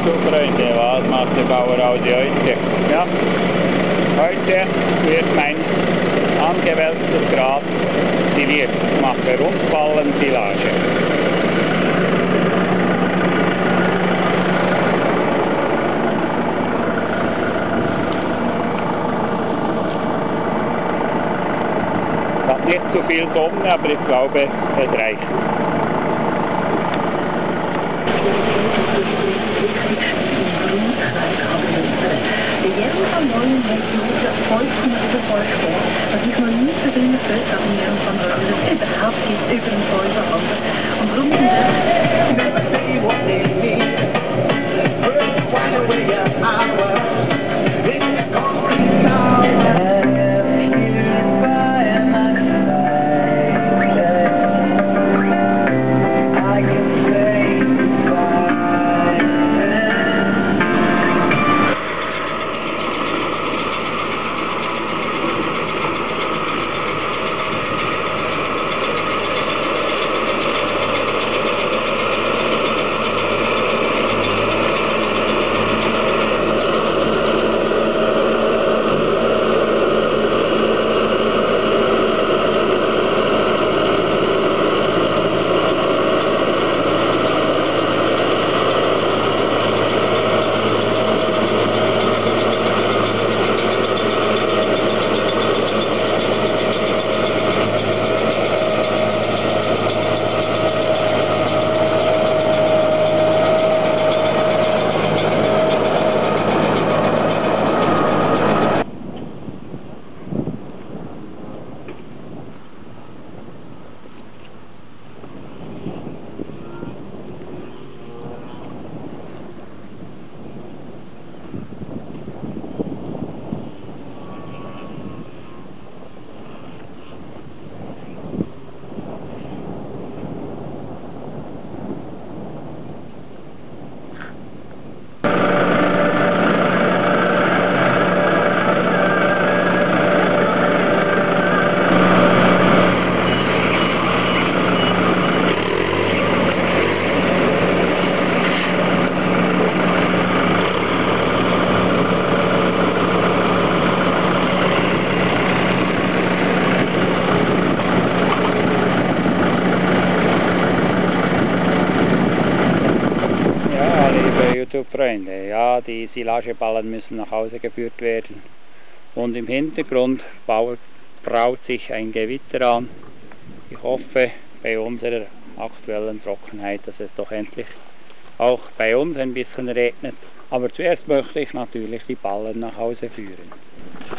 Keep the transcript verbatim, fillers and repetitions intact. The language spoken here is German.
YouTube-Freunde, was macht der Bauer Audi heute? Ja, heute wird mein angewälztes Gras siliert. Ich mache Rundballensilage. Ich habe nicht zu viel Sonne, aber ich glaube, es reicht. Das ist noch nie so drin gehört, aber wir haben von der das überhaupt nicht über den Säuber handelt. Und darum sind YouTube-Freunde, ja, die Silageballen müssen nach Hause geführt werden. Und im Hintergrund baut, braut sich ein Gewitter an. Ich hoffe bei unserer aktuellen Trockenheit, dass es doch endlich auch bei uns ein bisschen regnet. Aber zuerst möchte ich natürlich die Ballen nach Hause führen.